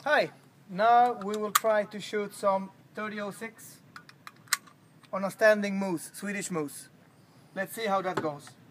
Hi, now we will try to shoot some 3006 on a standing moose, Swedish moose. Let's see how that goes.